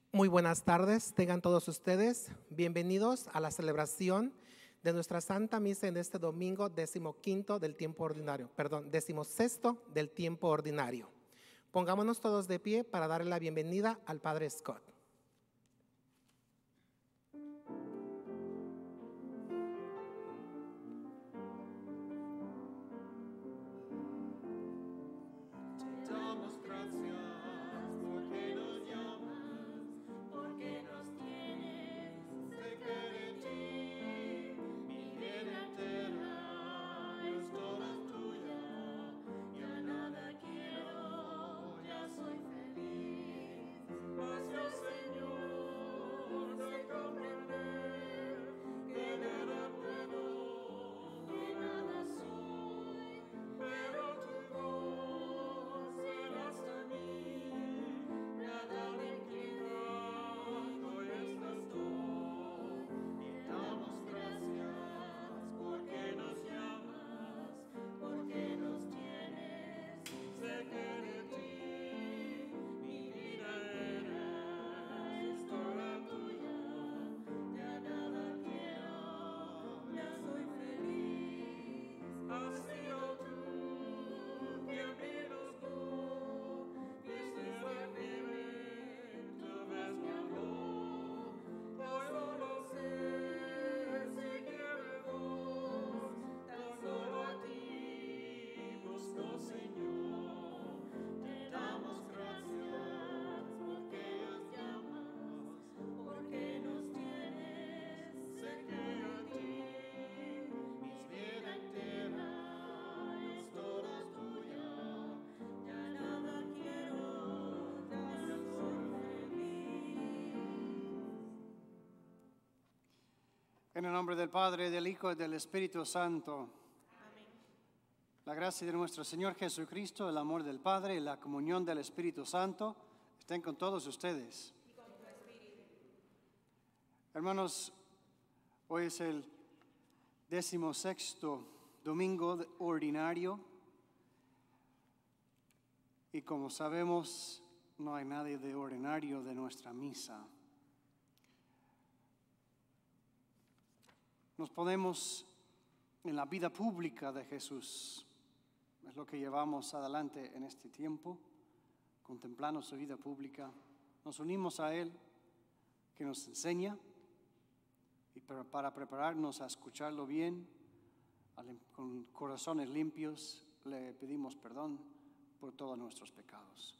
Muy buenas tardes, tengan todos ustedes bienvenidos a la celebración de nuestra Santa Misa en este domingo 16º del tiempo ordinario, 16º del tiempo ordinario. Pongámonos todos de pie para darle la bienvenida al Padre Scott. En el nombre del Padre, del Hijo y del Espíritu Santo. Amén. La gracia de nuestro Señor Jesucristo, el amor del Padre y la comunión del Espíritu Santo estén con todos ustedes. Y con tu espíritu. Hermanos, hoy es el 16º domingo ordinario y como sabemos no hay nadie de ordinario de nuestra misa. Nos ponemos en la vida pública de Jesús. Es lo que llevamos adelante en este tiempo, contemplando su vida pública. Nos unimos a Él, que nos enseña, y para prepararnos a escucharlo bien, con corazones limpios, le pedimos perdón por todos nuestros pecados.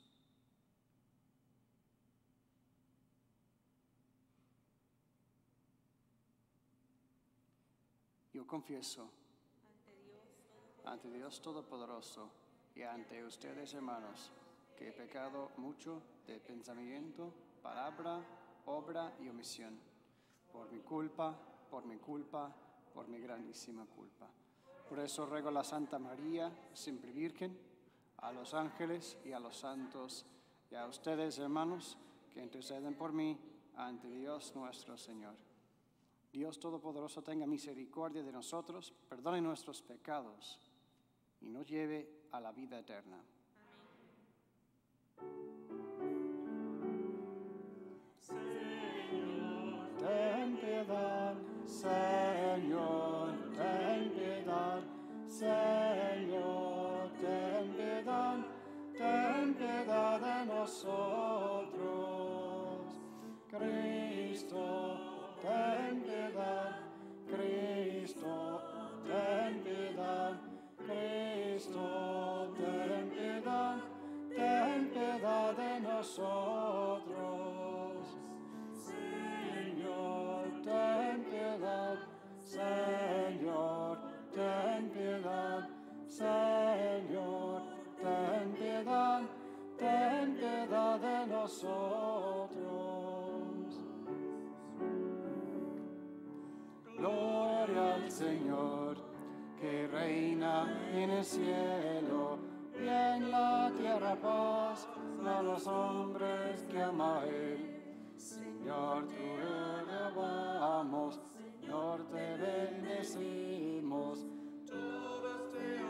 Yo confieso ante Dios Todopoderoso y ante ustedes, hermanos, que he pecado mucho de pensamiento, palabra, obra y omisión, por mi culpa, por mi grandísima culpa. Por eso ruego a la Santa María, siempre Virgen, a los ángeles y a los santos, y a ustedes, hermanos, que interceden por mí ante Dios nuestro Señor. Dios Todopoderoso tenga misericordia de nosotros, perdone nuestros pecados y nos lleve a la vida eterna. Señor, ten piedad, Señor, ten piedad, Señor, ten piedad de nosotros. Cristo, ten piedad, Cristo, ten piedad, Cristo, ten piedad de nosotros. Señor, ten piedad, Señor, ten piedad, Señor, ten piedad de nosotros. Gloria al Señor, que reina en el cielo, y en la tierra paz a los hombres que ama a Él. Señor, te alabamos, Señor, te bendecimos. Todos te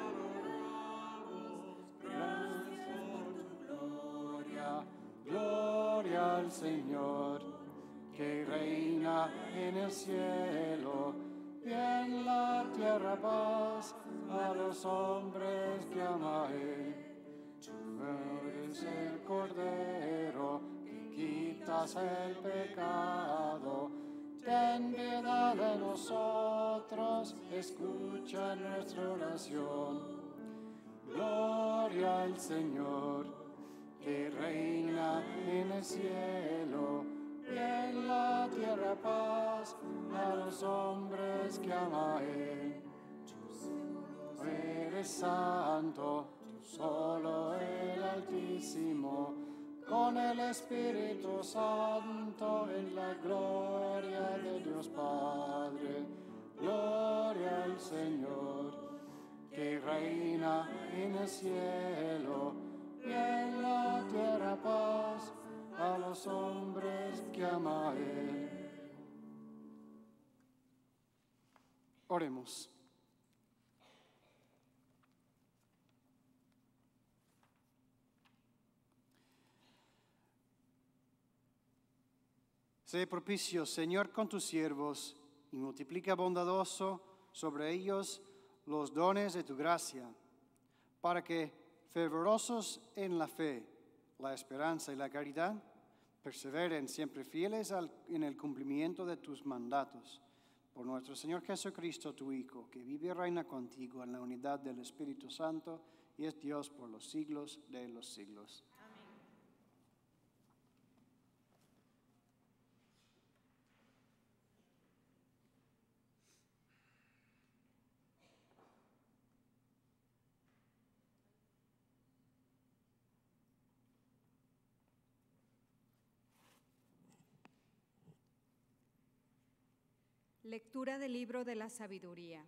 adoramos, gracias por tu gloria. Gloria al al Señor, que reina en el cielo, y en la tierra paz a los hombres que ama a Él. Tú eres el Cordero que quitas el pecado. Ten piedad de nosotros, escucha nuestra oración. Gloria al Señor, que reina en el cielo, y en la tierra paz a los hombres que ama a Él. Tú eres santo, tú solo el Altísimo, con el Espíritu Santo en la gloria de Dios Padre. Gloria al Señor, que reina en el cielo, y en la tierra paz a los hombres que ama a Él. Oremos. Sé propicio, Señor, con tus siervos, y multiplica bondadoso sobre ellos los dones de tu gracia, para que, fervorosos en la fe, la esperanza y la caridad, perseveren siempre fieles en el cumplimiento de tus mandatos. Por nuestro Señor Jesucristo, tu Hijo, que vive y reina contigo en la unidad del Espíritu Santo, y es Dios por los siglos de los siglos. Lectura del libro de la sabiduría.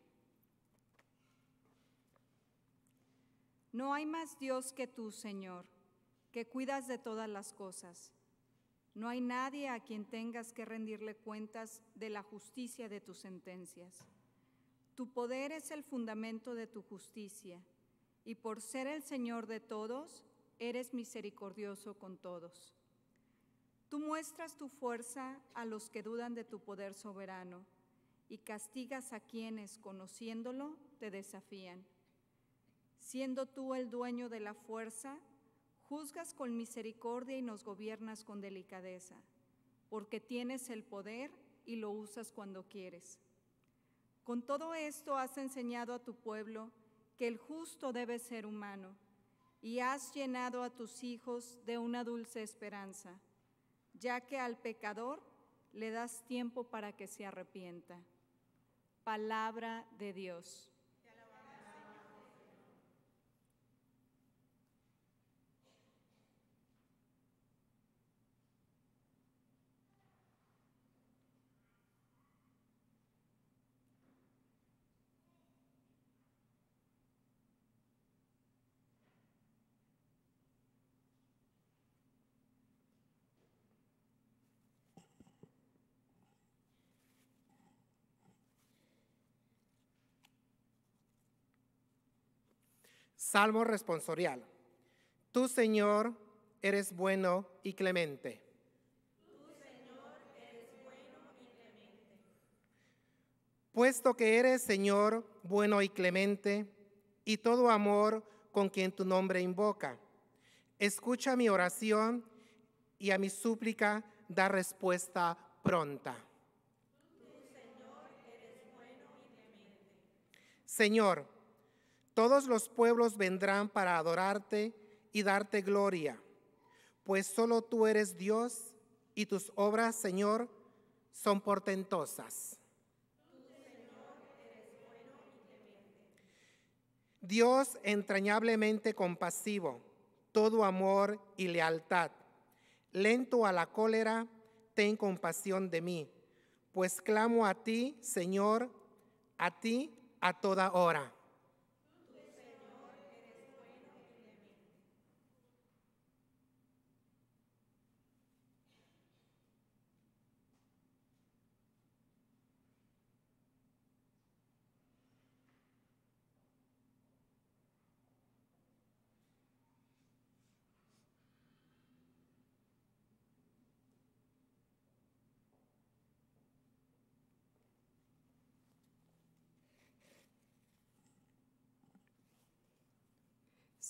No hay más Dios que tú, Señor, que cuidas de todas las cosas. No hay nadie a quien tengas que rendirle cuentas de la justicia de tus sentencias. Tu poder es el fundamento de tu justicia, y por ser el Señor de todos, eres misericordioso con todos. Tú muestras tu fuerza a los que dudan de tu poder soberano, y castigas a quienes, conociéndolo, te desafían. Siendo tú el dueño de la fuerza, juzgas con misericordia y nos gobiernas con delicadeza, porque tienes el poder y lo usas cuando quieres. Con todo esto has enseñado a tu pueblo que el justo debe ser humano, y has llenado a tus hijos de una dulce esperanza, ya que al pecador le das tiempo para que se arrepienta. Palabra de Dios. Te alabamos, Señor. Salmo responsorial. Tú, Señor, eres bueno y clemente. Tú, Señor, eres bueno y clemente. Puesto que eres, Señor, bueno y clemente, y todo amor con quien tu nombre invoca, escucha mi oración y a mi súplica da respuesta pronta. Tú, Señor, eres bueno y clemente. Señor, todos los pueblos vendrán para adorarte y darte gloria, pues solo tú eres Dios y tus obras, Señor, son portentosas. Tú, Señor, eres bueno y clemente. Dios entrañablemente compasivo, todo amor y lealtad, lento a la cólera, ten compasión de mí, pues clamo a ti, Señor, a ti a toda hora.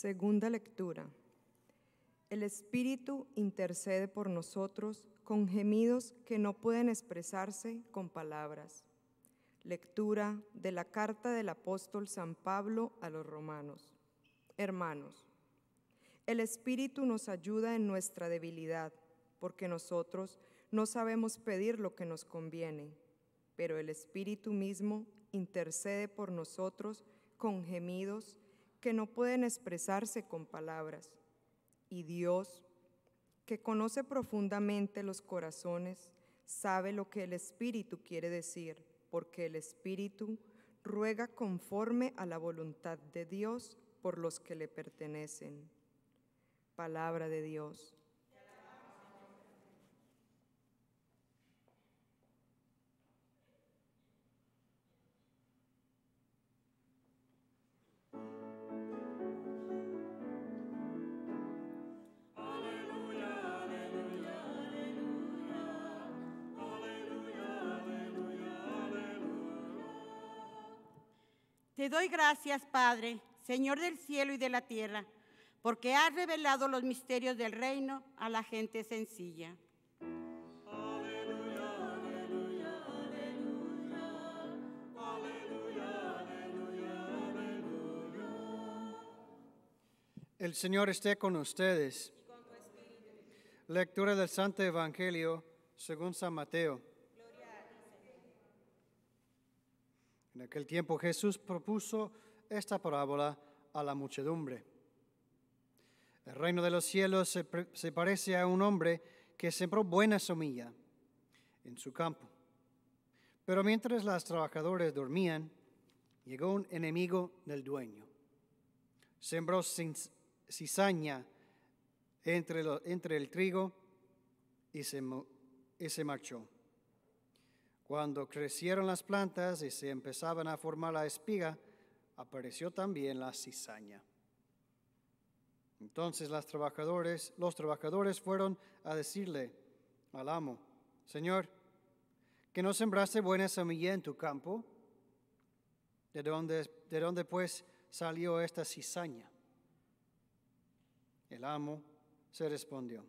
Segunda lectura. El Espíritu intercede por nosotros con gemidos que no pueden expresarse con palabras. Lectura de la carta del apóstol San Pablo a los Romanos. Hermanos, el Espíritu nos ayuda en nuestra debilidad, porque nosotros no sabemos pedir lo que nos conviene, pero el Espíritu mismo intercede por nosotros con gemidos que no pueden expresarse con palabras. Y Dios, que conoce profundamente los corazones, sabe lo que el Espíritu quiere decir, porque el Espíritu ruega conforme a la voluntad de Dios por los que le pertenecen. Palabra de Dios. Te doy gracias, Padre, Señor del cielo y de la tierra, porque has revelado los misterios del reino a la gente sencilla. Aleluya, aleluya, aleluya, aleluya, aleluya, aleluya. El Señor esté con ustedes. Y con tu espíritu. Lectura del Santo Evangelio según San Mateo. En aquel tiempo Jesús propuso esta parábola a la muchedumbre. El reino de los cielos se parece a un hombre que sembró buena semilla en su campo. Pero mientras los trabajadores dormían, llegó un enemigo del dueño. Sembró cizaña entre el trigo y se marchó. Cuando crecieron las plantas y se empezaban a formar la espiga, apareció también la cizaña. Entonces los trabajadores fueron a decirle al amo: Señor, ¿que no sembraste buena semilla en tu campo? ¿De dónde pues salió esta cizaña? El amo se respondió: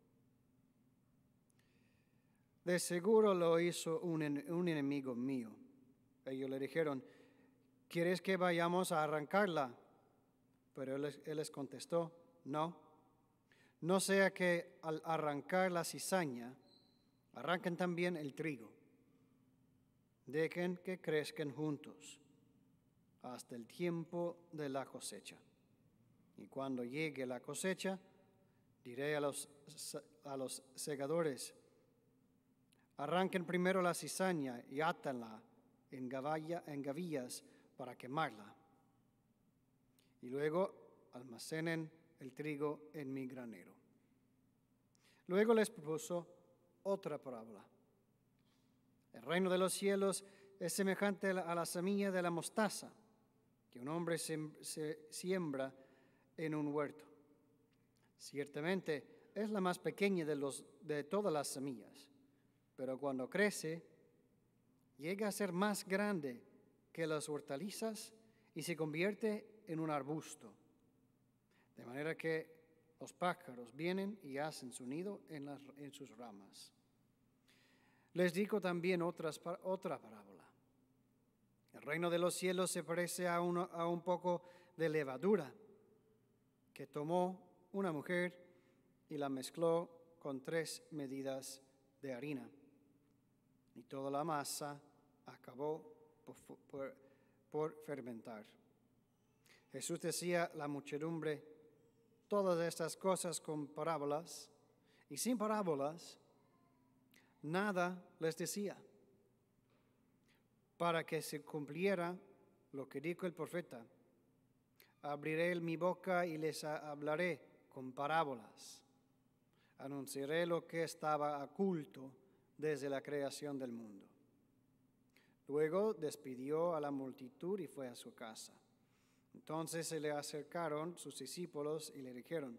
de seguro lo hizo un enemigo mío. Ellos le dijeron: ¿quieres que vayamos a arrancarla? Pero él les contestó: no sea que al arrancar la cizaña, arranquen también el trigo. Dejen que crezcan juntos hasta el tiempo de la cosecha. Y cuando llegue la cosecha, diré a los segadores: arranquen primero la cizaña y átanla en gavillas para quemarla. Y luego almacenen el trigo en mi granero. Luego les propuso otra parábola. El reino de los cielos es semejante a la semilla de la mostaza que un hombre se siembra en un huerto. Ciertamente es la más pequeña de todas las semillas, pero cuando crece, llega a ser más grande que las hortalizas y se convierte en un arbusto, de manera que los pájaros vienen y hacen su nido en sus ramas. Les digo también otra parábola. El reino de los cielos se parece a un poco de levadura que tomó una mujer y la mezcló con 3 medidas de harina. Y toda la masa acabó por fermentar. Jesús decía a la muchedumbre todas estas cosas con parábolas, y sin parábolas nada les decía, para que se cumpliera lo que dijo el profeta: abriré mi boca y les hablaré con parábolas, anunciaré lo que estaba oculto desde la creación del mundo. Luego despidió a la multitud y fue a su casa. Entonces se le acercaron sus discípulos y le dijeron: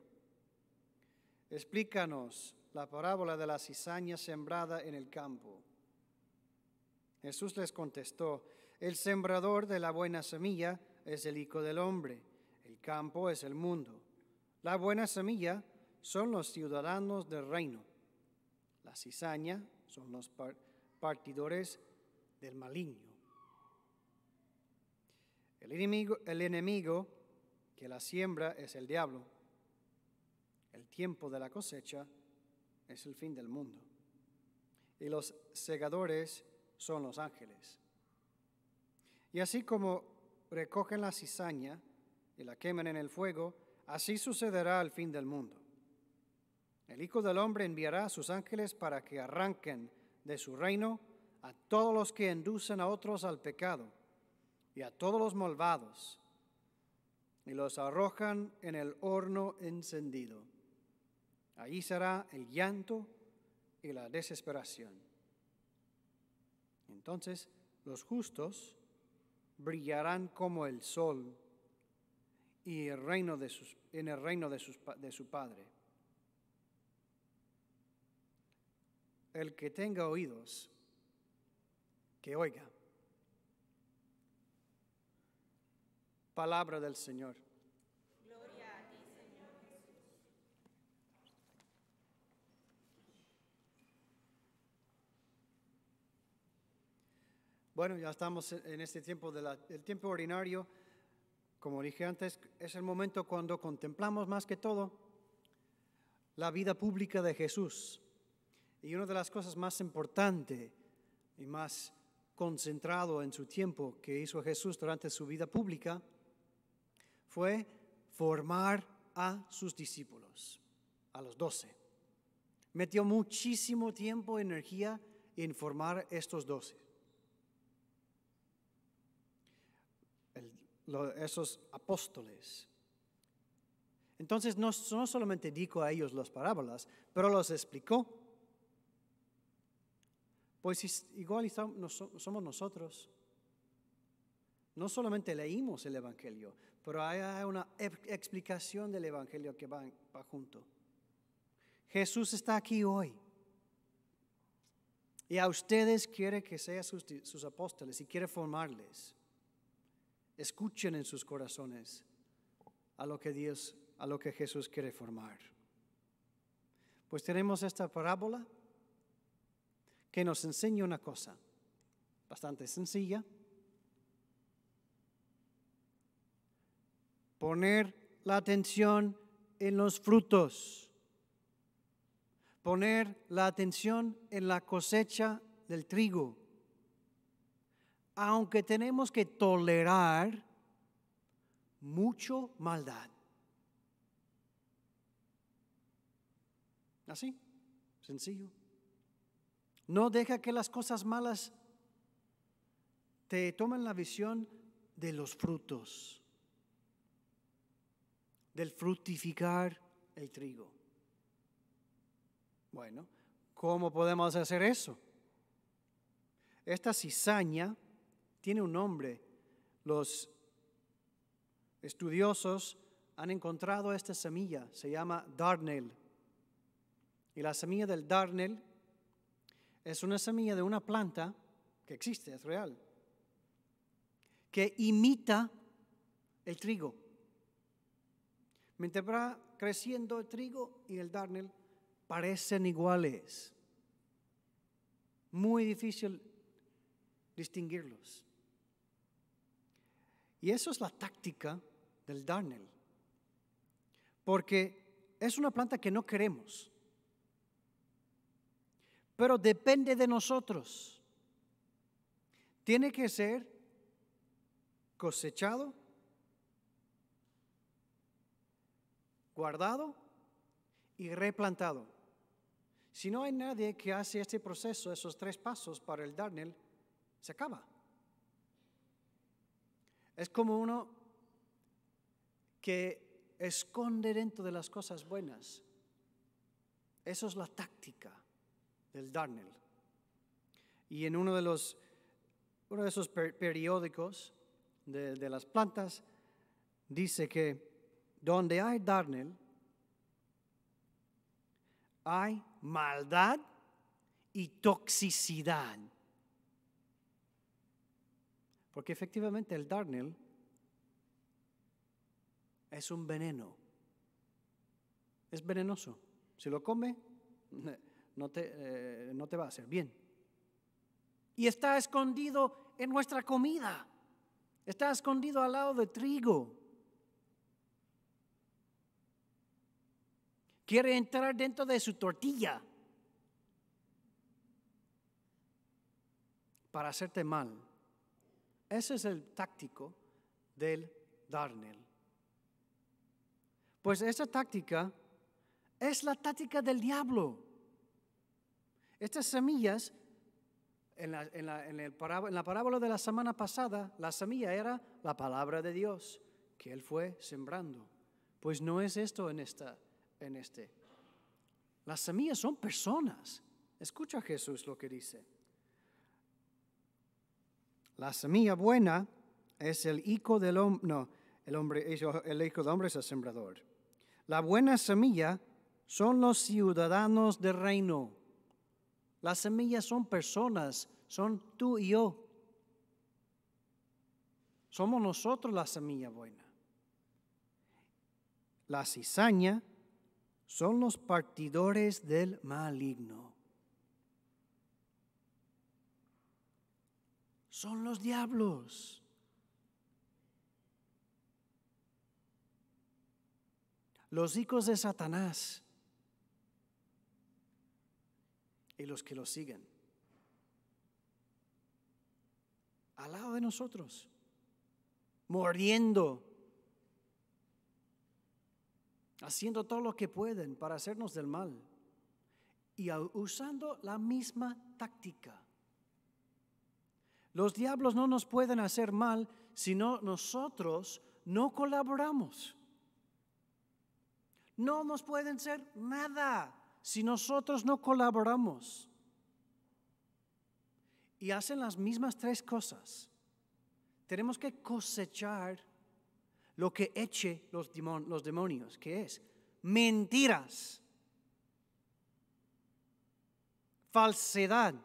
explícanos la parábola de la cizaña sembrada en el campo. Jesús les contestó: el sembrador de la buena semilla es el Hijo del Hombre. El campo es el mundo. La buena semilla son los ciudadanos del reino. La cizaña son los partidores del maligno. El enemigo que la siembra es el diablo. El tiempo de la cosecha es el fin del mundo. Y los segadores son los ángeles. Y así como recogen la cizaña y la queman en el fuego, así sucederá al fin del mundo. El Hijo del Hombre enviará a sus ángeles para que arranquen de su reino a todos los que inducen a otros al pecado y a todos los malvados, y los arrojan en el horno encendido. Allí será el llanto y la desesperación. Entonces los justos brillarán como el sol y en el reino de su Padre. El que tenga oídos, que oiga. Palabra del Señor. Gloria a ti, Señor Jesús. Bueno, ya estamos en este tiempo del tiempo ordinario. Como dije antes, es el momento cuando contemplamos más que todo la vida pública de Jesús. Y una de las cosas más importantes y más concentrado en su tiempo que hizo Jesús durante su vida pública fue formar a sus discípulos, a los 12. Metió muchísimo tiempo y energía en formar estos 12. Esos apóstoles. Entonces no solamente dijo a ellos las parábolas, pero los explicó. Pues igual somos nosotros. No solamente leímos el Evangelio, pero hay una explicación del Evangelio que va junto. Jesús está aquí hoy. Y a ustedes quiere que sean sus apóstoles y quiere formarles. Escuchen en sus corazones a lo que Jesús quiere formar. Pues tenemos esta parábola que nos enseña una cosa bastante sencilla. Poner la atención en los frutos. Poner la atención en la cosecha del trigo. Aunque tenemos que tolerar mucho maldad. Así, sencillo. No deja que las cosas malas te tomen la visión de los frutos, del fructificar el trigo. Bueno, ¿cómo podemos hacer eso? Esta cizaña tiene un nombre. Los estudiosos han encontrado esta semilla, se llama darnel. Y la semilla del darnel es una semilla de una planta que existe, es real, que imita el trigo. Mientras va creciendo el trigo y el darnel parecen iguales. Muy difícil distinguirlos. Y eso es la táctica del darnel. Porque es una planta que no queremos. Pero depende de nosotros. Tiene que ser cosechado, guardado y replantado. Si no hay nadie que hace este proceso, esos 3 pasos para el darnel, se acaba. Es como uno que esconde dentro de las cosas buenas. Eso es la táctica del darnel. Y en uno de esos periódicos de las plantas dice que donde hay darnel hay maldad y toxicidad. Porque efectivamente el darnel es un veneno. Es venenoso. Si lo come, no te va a hacer bien. Y está escondido en nuestra comida. Está escondido al lado de trigo. Quiere entrar dentro de su tortilla para hacerte mal. Ese es el táctico del darnel. Pues esa táctica es la táctica del diablo. Estas semillas, en la parábola de la semana pasada, la semilla era la palabra de Dios que Él fue sembrando. Pues no es esto en este. Las semillas son personas. Escucha Jesús lo que dice. La semilla buena es el hijo del hombre, no, el hijo del hombre es el sembrador. La buena semilla son los ciudadanos del reino. Las semillas son personas, son tú y yo. Somos nosotros la semilla buena. La cizaña son los partidores del maligno. Son los diablos. Los hijos de Satanás y los que lo siguen. Al lado de nosotros, mordiendo, haciendo todo lo que pueden para hacernos del mal y usando la misma táctica. Los diablos no nos pueden hacer mal si nosotros no colaboramos. No nos pueden hacer nada si nosotros no colaboramos. Y hacen las mismas tres cosas. Tenemos que cosechar lo que eche los demonios, que es mentiras, falsedad.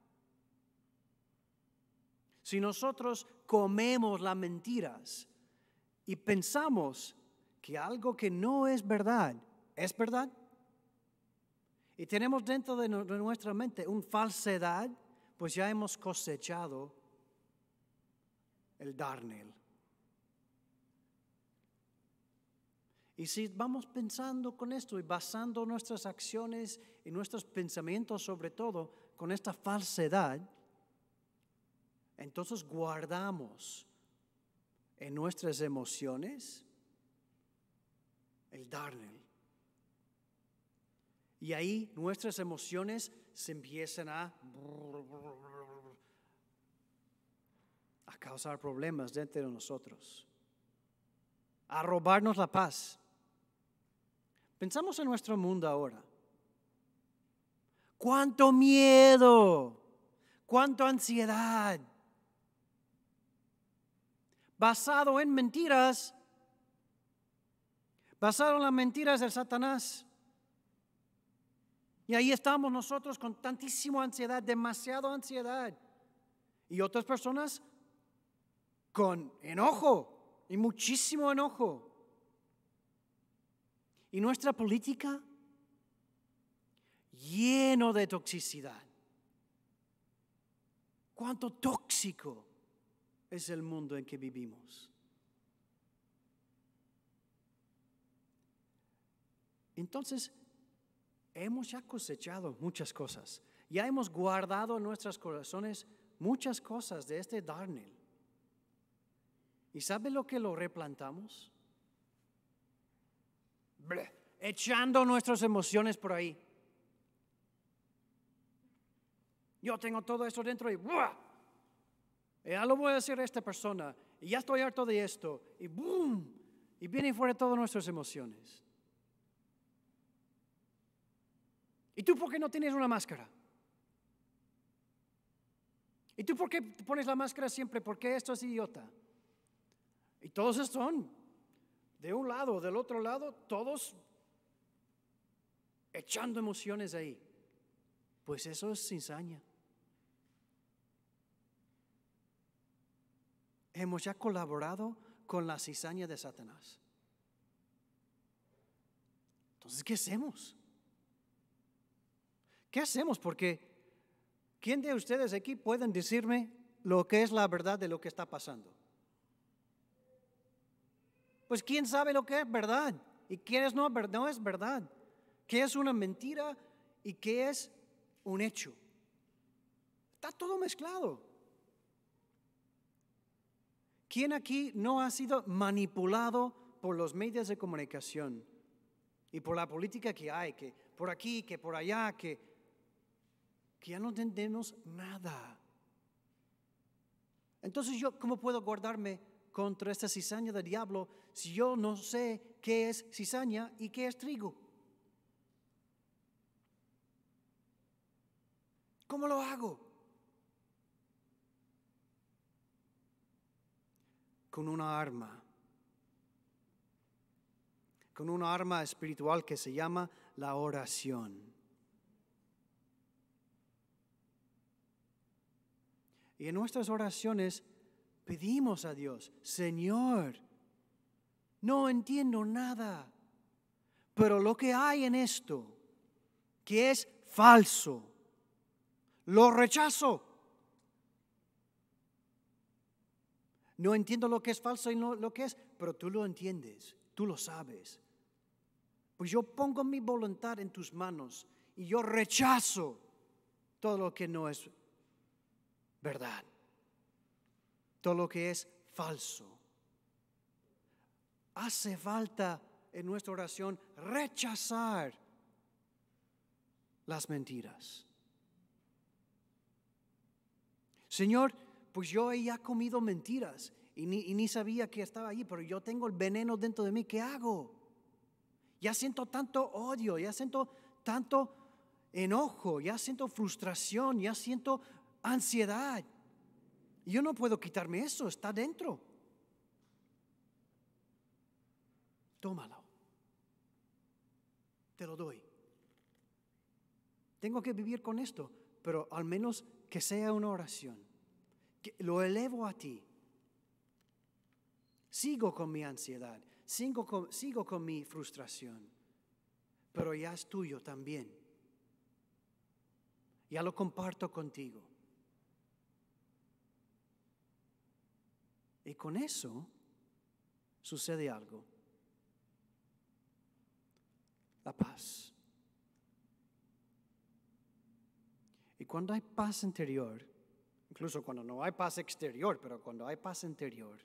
Si nosotros comemos las mentiras y pensamos que algo que no es verdad, es verdad, y tenemos dentro de nuestra mente una falsedad, pues ya hemos cosechado el darnel. Y si vamos pensando con esto y basando nuestras acciones y nuestros pensamientos sobre todo con esta falsedad, entonces guardamos en nuestras emociones el darnel. Y ahí nuestras emociones se empiezan a causar problemas dentro de nosotros, a robarnos la paz. Pensamos en nuestro mundo ahora. ¡Cuánto miedo! ¡Cuánta ansiedad! Basado en mentiras, basado en las mentiras del Satanás. Y ahí estamos nosotros con tantísima ansiedad, demasiada ansiedad. Y otras personas con enojo y muchísimo enojo. Y nuestra política lleno de toxicidad. Cuánto tóxico es el mundo en que vivimos. Entonces, hemos ya cosechado muchas cosas. Ya hemos guardado en nuestros corazones muchas cosas de este darnel. ¿Y sabe lo que lo replantamos? Echando nuestras emociones por ahí. Yo tengo todo esto dentro y ¡buah! Ya lo voy a decir a esta persona. Y ya estoy harto de esto. Y ¡boom! Y vienen fuera todas nuestras emociones. ¿Y tú por qué no tienes una máscara? ¿Y tú por qué pones la máscara siempre? ¿Por qué esto es idiota? Y todos son, de un lado o del otro lado, todos echando emociones ahí. Pues eso es cizaña. Hemos ya colaborado con la cizaña de Satanás. Entonces, ¿qué hacemos? ¿Qué hacemos? Porque ¿quién de ustedes aquí pueden decirme lo que es la verdad de lo que está pasando? Pues ¿quién sabe lo que es verdad? ¿Y qué es no es verdad? ¿Qué es una mentira y qué es un hecho? Está todo mezclado. ¿Quién aquí no ha sido manipulado por los medios de comunicación y por la política que hay, que por aquí, que por allá, que ya no entendemos nada? Entonces yo, ¿cómo puedo guardarme contra esta cizaña del diablo si yo no sé qué es cizaña y qué es trigo? ¿Cómo lo hago? Con una arma espiritual que se llama la oración. Y en nuestras oraciones pedimos a Dios: Señor, no entiendo nada, pero lo que hay en esto, que es falso, lo rechazo. No entiendo lo que es falso y no lo que es, pero tú lo entiendes, tú lo sabes. Pues yo pongo mi voluntad en tus manos y yo rechazo todo lo que no es verdad, todo lo que es falso. Hace falta en nuestra oración rechazar las mentiras. Señor, pues yo ya he comido mentiras y ni sabía que estaba ahí, pero yo tengo el veneno dentro de mí. ¿Qué hago? Ya siento tanto odio, ya siento tanto enojo, ya siento frustración, ya siento ansiedad. Yo no puedo quitarme eso, está dentro. Tómalo. Te lo doy. Tengo que vivir con esto, pero al menos que sea una oración. Que lo elevo a ti. Sigo con mi ansiedad, sigo con mi frustración, pero ya es tuyo también. Ya lo comparto contigo. Y con eso sucede algo. La paz. Y cuando hay paz interior, incluso cuando no hay paz exterior, pero cuando hay paz interior,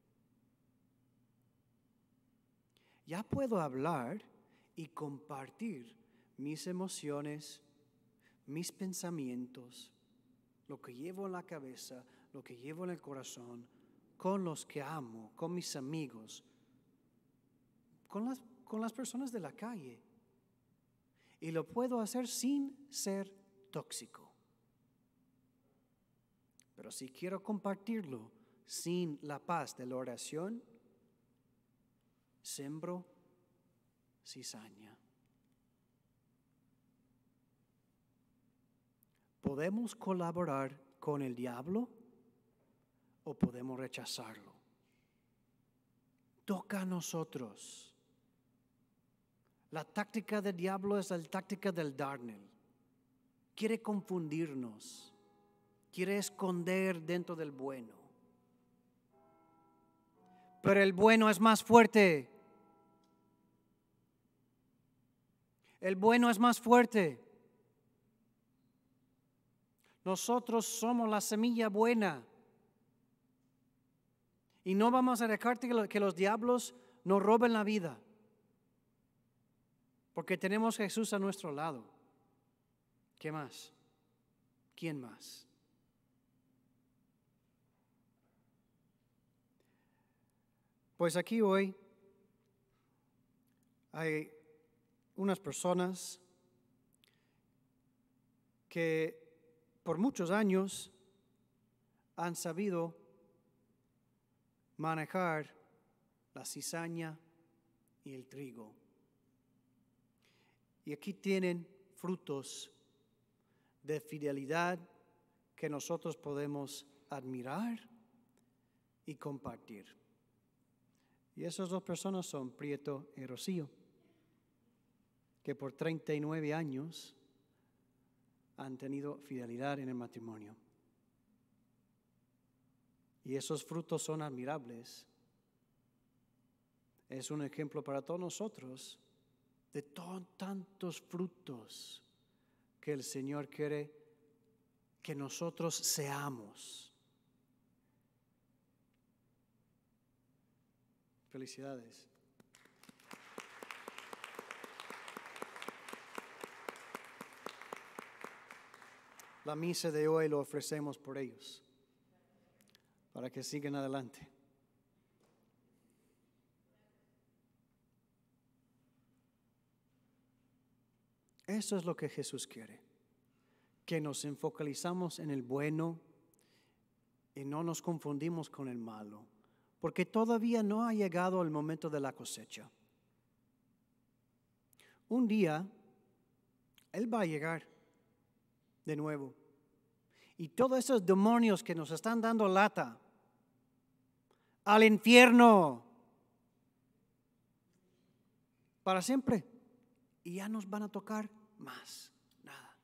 ya puedo hablar y compartir mis emociones, mis pensamientos, lo que llevo en la cabeza, lo que llevo en el corazón, con los que amo, con mis amigos, con las personas de la calle. Y lo puedo hacer sin ser tóxico. Pero si quiero compartirlo sin la paz de la oración, sembro cizaña. ¿Podemos colaborar con el diablo o podemos rechazarlo? Toca a nosotros. La táctica del diablo es la táctica del darnel. Quiere confundirnos. Quiere esconder dentro del bueno. Pero el bueno es más fuerte. El bueno es más fuerte. Nosotros somos la semilla buena. Y no vamos a dejar que los diablos nos roben la vida. Porque tenemos a Jesús a nuestro lado. ¿Qué más? ¿Quién más? Pues aquí hoy hay unas personas que por muchos años han sabido manejar la cizaña y el trigo. Y aquí tienen frutos de fidelidad que nosotros podemos admirar y compartir. Y esas dos personas son Prieto y Rocío. que por 39 años han tenido fidelidad en el matrimonio. Y esos frutos son admirables. Es un ejemplo para todos nosotros de tantos frutos que el Señor quiere que nosotros seamos. Felicidades. La misa de hoy lo ofrecemos por ellos, para que sigan adelante. Eso es lo que Jesús quiere, que nos enfocalizamos en el bueno y no nos confundimos con el malo, porque todavía no ha llegado el momento de la cosecha. Un día, Él va a llegar de nuevo. Y todos esos demonios que nos están dando lata, al infierno, para siempre. Y ya nos van a tocar más nada.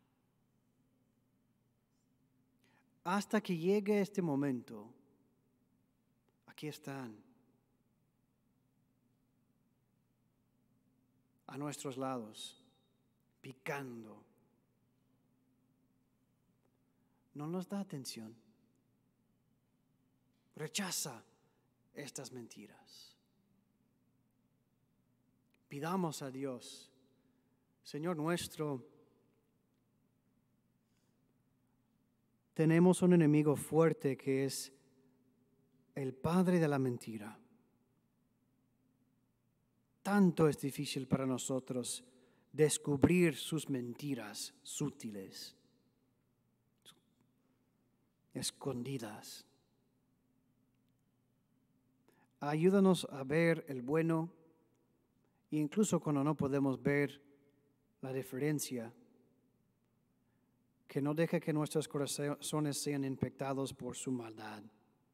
Hasta que llegue este momento, aquí están, a nuestros lados, picando. No nos da atención. Rechaza estas mentiras. Pidamos a Dios, Señor nuestro, tenemos un enemigo fuerte que es el padre de la mentira. Tanto es difícil para nosotros descubrir sus mentiras sutiles, escondidas. Ayúdanos a ver el bueno, e incluso cuando no podemos ver la diferencia, que no deje que nuestros corazones sean infectados por su maldad.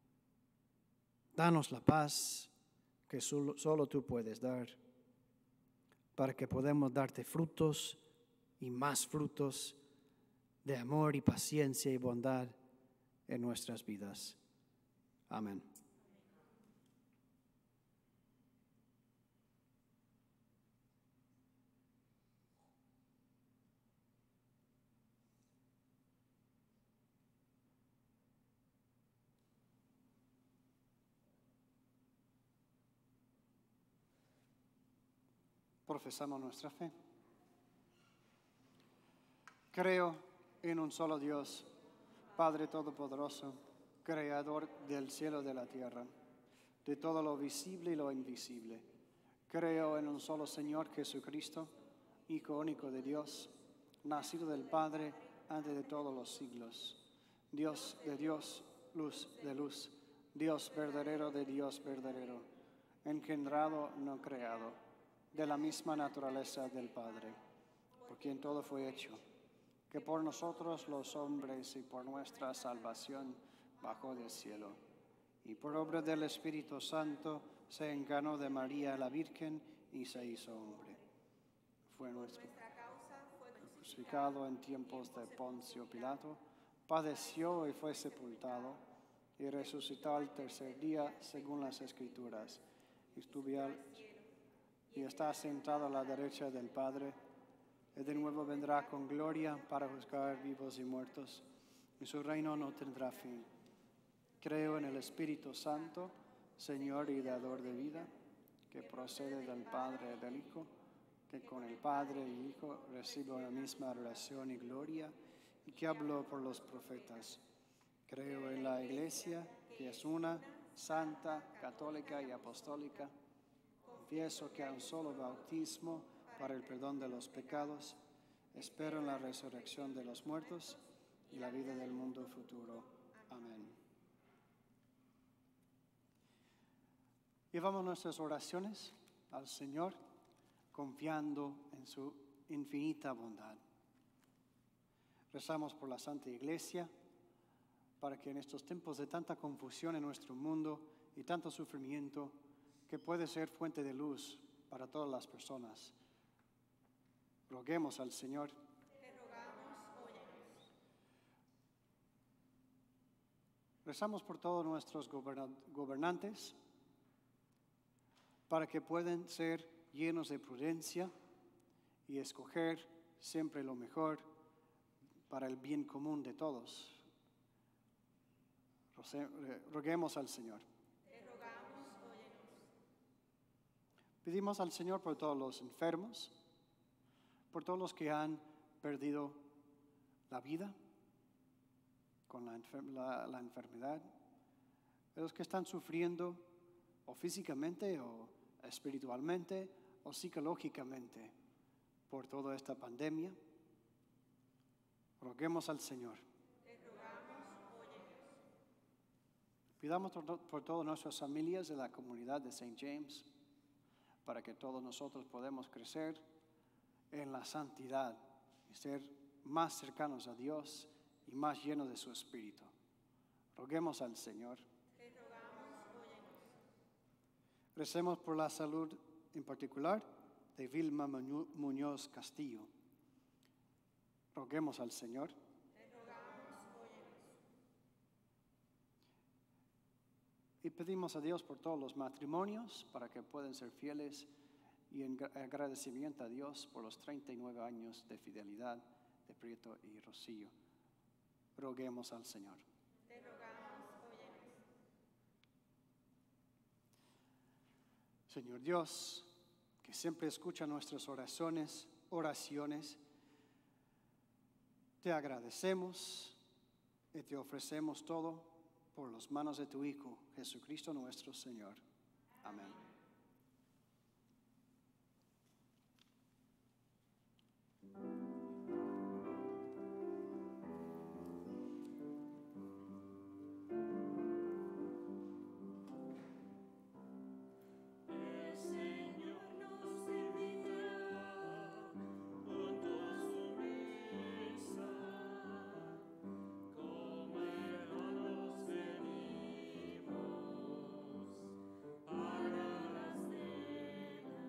Danos la paz que solo tú puedes dar, para que podamos darte frutos y más frutos de amor y paciencia y bondad en nuestras vidas. Amén. Profesamos nuestra fe. Creo en un solo Dios, Padre Todopoderoso, Creador del cielo y de la tierra, de todo lo visible y lo invisible. Creo en un solo Señor Jesucristo, Hijo único de Dios, nacido del Padre antes de todos los siglos. Dios de Dios, luz de luz, Dios verdadero de Dios verdadero, engendrado, no creado, de la misma naturaleza del Padre, por quien todo fue hecho, que por nosotros los hombres y por nuestra salvación bajó del cielo, y por obra del Espíritu Santo se encarnó de María la Virgen y se hizo hombre. Fue crucificado en tiempos de Poncio Pilato, padeció y fue sepultado, y resucitó al tercer día según las Escrituras, y está sentado a la derecha del Padre, y de nuevo vendrá con gloria para juzgar vivos y muertos, y su reino no tendrá fin. Creo en el Espíritu Santo, Señor y dador de vida, que procede del Padre y del Hijo, que con el Padre y Hijo recibe una misma relación y gloria, y que habló por los profetas. Creo en la Iglesia, que es una, santa, católica y apostólica. Confieso que hay un solo bautismo para el perdón de los pecados. Espero en la resurrección de los muertos y la vida del mundo futuro. Amén. Llevamos nuestras oraciones al Señor, confiando en su infinita bondad. Rezamos por la Santa Iglesia, para que en estos tiempos de tanta confusión en nuestro mundo y tanto sufrimiento, que puede ser fuente de luz para todas las personas, Roguemos al Señor. Te rogamos, óyenos. Rezamos por todos nuestros gobernantes para que puedan ser llenos de prudencia y escoger siempre lo mejor para el bien común de todos. Roguemos al Señor. Te rogamos, óyenos. Pedimos al Señor por todos los enfermos, por todos los que han perdido la vida con la enfermedad, de los que están sufriendo o físicamente o espiritualmente o psicológicamente por toda esta pandemia. Roguemos al Señor. Te rogamos, óyenos. Pidamos por todas nuestras familias de la comunidad de St. James, para que todos nosotros podamos crecer en la santidad y ser más cercanos a Dios y más llenos de su Espíritu. Roguemos al Señor. Te rogamos, óyenos. Recemos por la salud en particular de Vilma Muñoz Castillo. Roguemos al Señor. Te rogamos, óyenos. Y pedimos a Dios por todos los matrimonios para que puedan ser fieles y en agradecimiento a Dios por los 39 años de fidelidad de Prieto y Rocío. Roguemos al Señor. Te rogamos, óyenos. Señor Dios, que siempre escucha nuestras oraciones, te agradecemos y te ofrecemos todo por las manos de tu Hijo, Jesucristo nuestro Señor. Amén. El Señor nos servirá con su mesa, como hermanos venimos para la cena,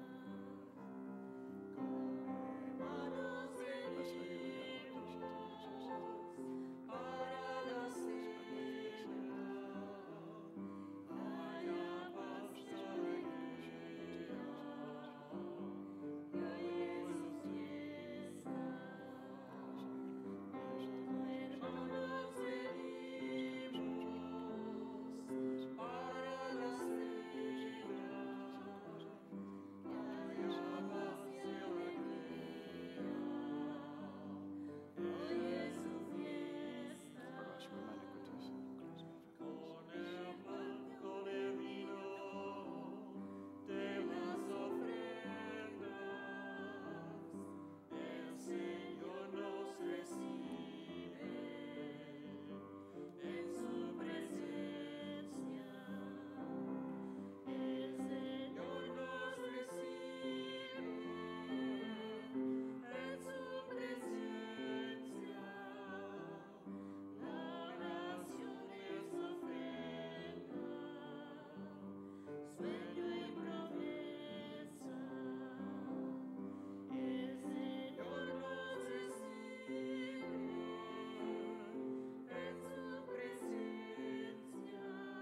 como hermanos venimos para la cena, allá pasa con el vino de las ofrendas, el Señor nos recibe en su presencia. El Señor nos recibe en su presencia. La oración es ofrenda, sueño y promesa. El Señor nos recibe en su presencia.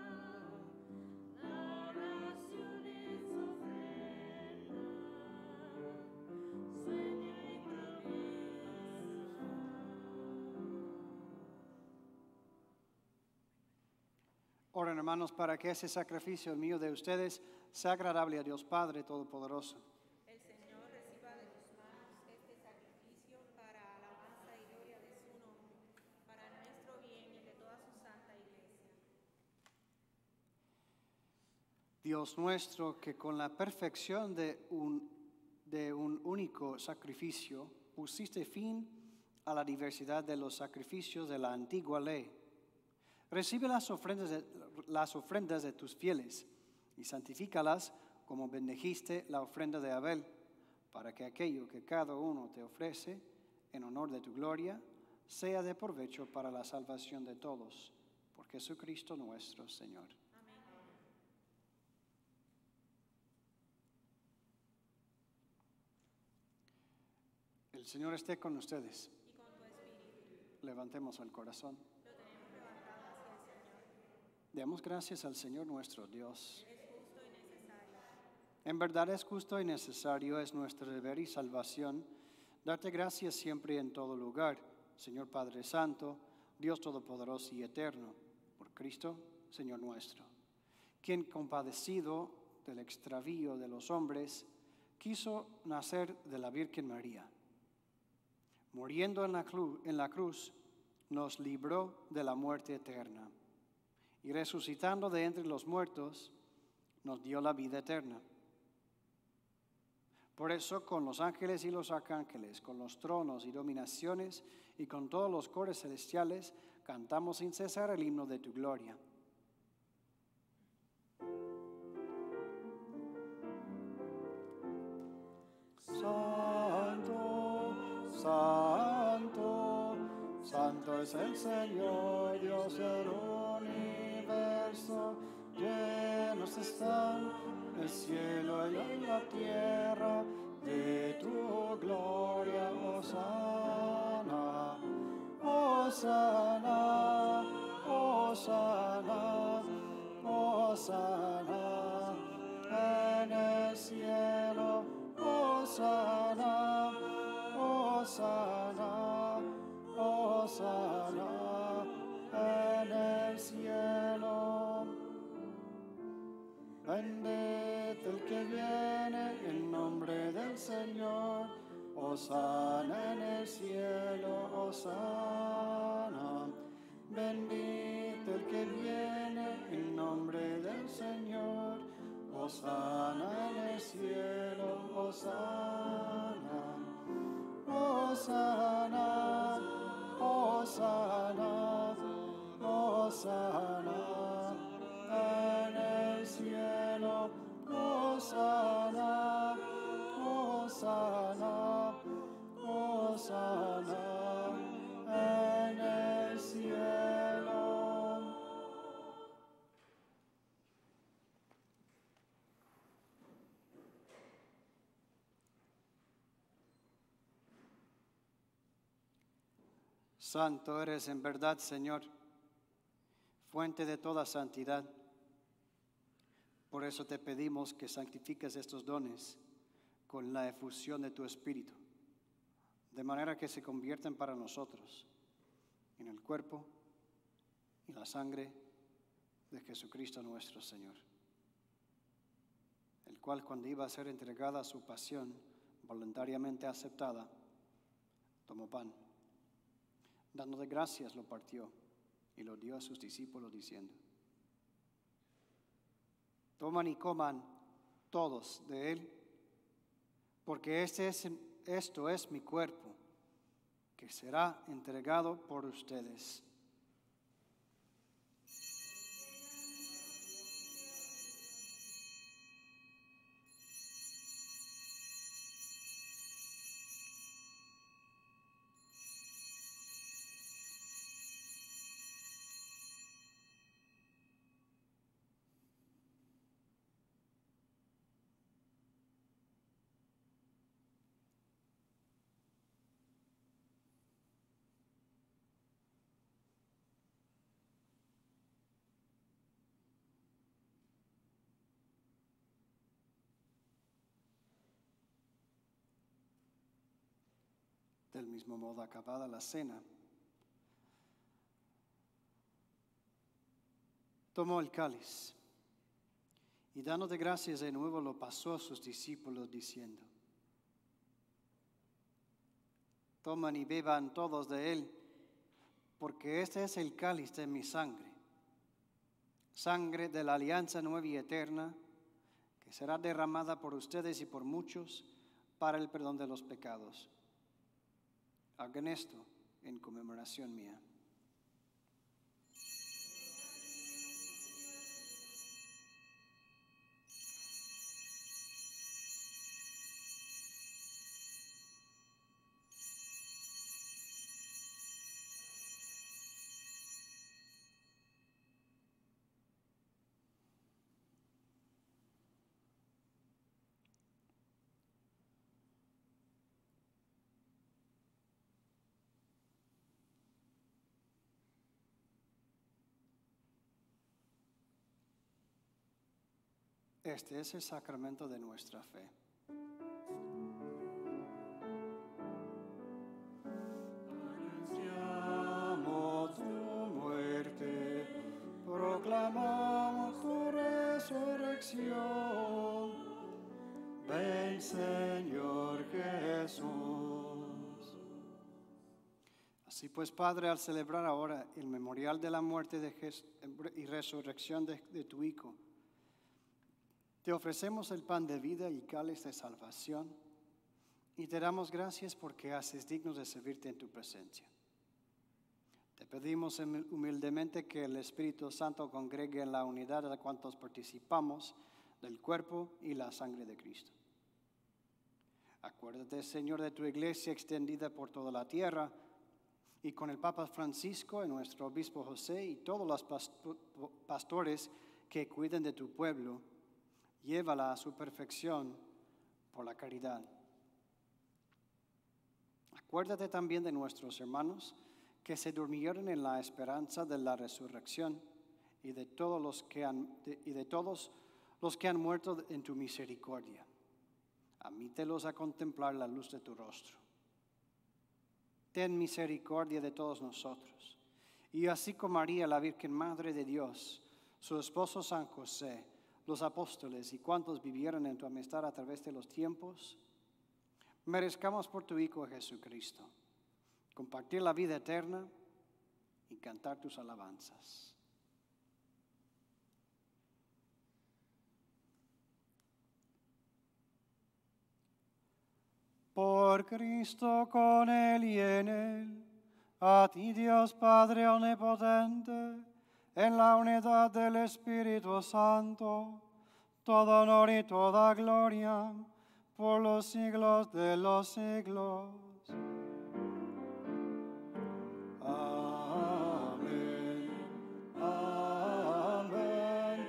La oración es ofrenda, sueño y promesa. Oren, hermanos, para que ese sacrificio mío de ustedes sea agradable a Dios Padre Todopoderoso. El Señor reciba de tus manos este sacrificio para alabanza y gloria de su nombre, para nuestro bien y de toda su santa iglesia. Dios nuestro, que con la perfección de un único sacrificio pusiste fin a la diversidad de los sacrificios de la antigua ley, recibe las ofrendas de tus fieles y santifícalas como bendijiste la ofrenda de Abel, para que aquello que cada uno te ofrece en honor de tu gloria sea de provecho para la salvación de todos, por Jesucristo nuestro Señor. El Señor esté con ustedes. y con tu espíritu. Levantemos el corazón. Lo tenemos levantado hacia el Señor. Demos gracias al Señor nuestro Dios. Es justo y necesario. En verdad es justo y necesario, es nuestro deber y salvación, darte gracias siempre y en todo lugar, Señor Padre Santo, Dios Todopoderoso y Eterno, por Cristo, Señor nuestro, quien compadecido del extravío de los hombres, quiso nacer de la Virgen María. Muriendo en la cruz, nos libró de la muerte eterna, y resucitando de entre los muertos, nos dio la vida eterna. Por eso, con los ángeles y los arcángeles, con los tronos y dominaciones y con todos los coros celestiales, cantamos sin cesar el himno de tu gloria. Santo, santo, santo es el Señor, Dios del universo. Llenos están el cielo y la tierra de tu gloria. Hosana, hosana, hosana, hosana en el cielo. Hosana, hosana, hosana en el cielo. Bendito el que viene en nombre del Señor. Hosana en el cielo, hosana. Bendito el que viene en nombre del Señor. Hosana en el cielo, hosana. Hosana, hosana, hosana en el cielo. Hosana, hosana, hosana en el cielo. Santo eres en verdad, Señor, fuente de toda santidad. Por eso te pedimos que santifiques estos dones con la efusión de tu Espíritu, de manera que se conviertan para nosotros en el cuerpo y la sangre de Jesucristo nuestro Señor, el cual, cuando iba a ser entregada a su pasión voluntariamente aceptada, tomó pan. Dando de gracias, lo partió y lo dio a sus discípulos diciendo: toman y coman todos de él, porque esto es mi cuerpo, que será entregado por ustedes. Del mismo modo, acabada la cena, tomó el cáliz y, dando de gracias de nuevo, lo pasó a sus discípulos diciendo: toman y beban todos de él, porque este es el cáliz de mi sangre, sangre de la alianza nueva y eterna, que será derramada por ustedes y por muchos para el perdón de los pecados. Hagan esto en conmemoración mía. Este es el sacramento de nuestra fe. Anunciamos tu muerte, proclamamos tu resurrección. Ven, Señor Jesús. Así pues, Padre, al celebrar ahora el memorial de la muerte y resurrección de tu Hijo, te ofrecemos el pan de vida y cáliz de salvación y te damos gracias porque haces dignos de servirte en tu presencia. Te pedimos humildemente que el Espíritu Santo congregue en la unidad a cuantos participamos del cuerpo y la sangre de Cristo. Acuérdate, Señor, de tu iglesia extendida por toda la tierra y con el Papa Francisco y nuestro obispo José y todos los pastores que cuiden de tu pueblo. Llévala a su perfección por la caridad. Acuérdate también de nuestros hermanos que se durmieron en la esperanza de la resurrección y de todos los que han muerto en tu misericordia. Admítelos a contemplar la luz de tu rostro. Ten misericordia de todos nosotros. Y así como María, la Virgen Madre de Dios, su esposo San José, los apóstoles y cuantos vivieron en tu amistad a través de los tiempos, merezcamos por tu Hijo Jesucristo compartir la vida eterna y cantar tus alabanzas. Por Cristo, con Él y en Él, a ti Dios Padre omnipotente, en la unidad del Espíritu Santo, todo honor y toda gloria, por los siglos de los siglos. Amén, amén,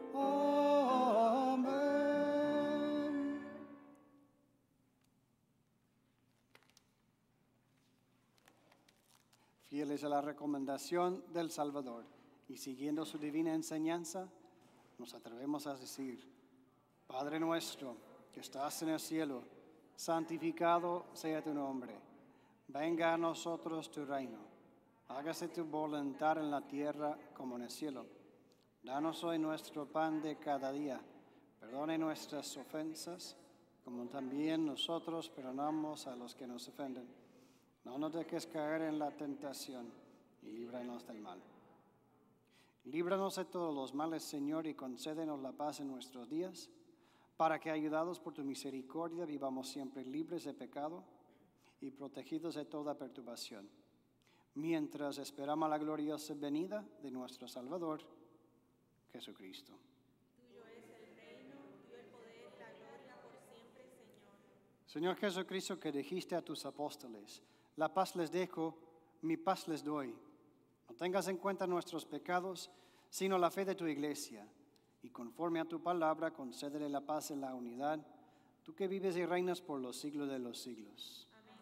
amén. Fieles a la recomendación del Salvador y siguiendo su divina enseñanza, nos atrevemos a decir: Padre nuestro que estás en el cielo, santificado sea tu nombre. Venga a nosotros tu reino. Hágase tu voluntad en la tierra como en el cielo. Danos hoy nuestro pan de cada día. Perdone nuestras ofensas, como también nosotros perdonamos a los que nos ofenden. No nos dejes caer en la tentación y líbranos del mal. Líbranos de todos los males, Señor, y concédenos la paz en nuestros días, para que, ayudados por tu misericordia, vivamos siempre libres de pecado y protegidos de toda perturbación, mientras esperamos la gloriosa venida de nuestro Salvador, Jesucristo. Tuyo es el reino, tuyo el poder y la gloria por siempre, Señor. Señor Jesucristo, que dijiste a tus apóstoles: la paz les dejo, mi paz les doy. No tengas en cuenta nuestros pecados, sino la fe de tu iglesia. Y conforme a tu palabra, concédele la paz en la unidad, tú que vives y reinas por los siglos de los siglos. Amén.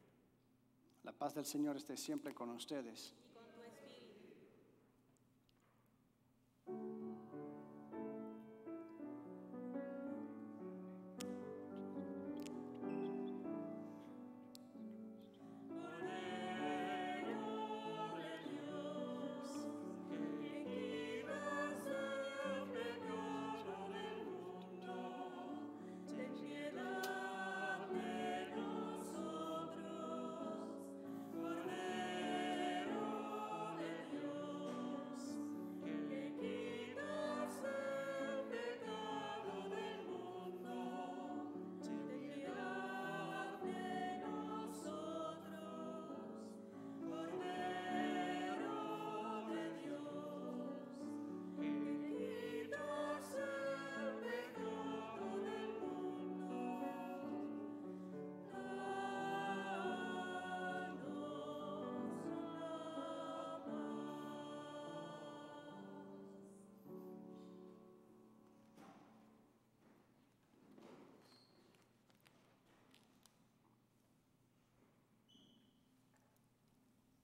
La paz del Señor esté siempre con ustedes. Y con tu espíritu.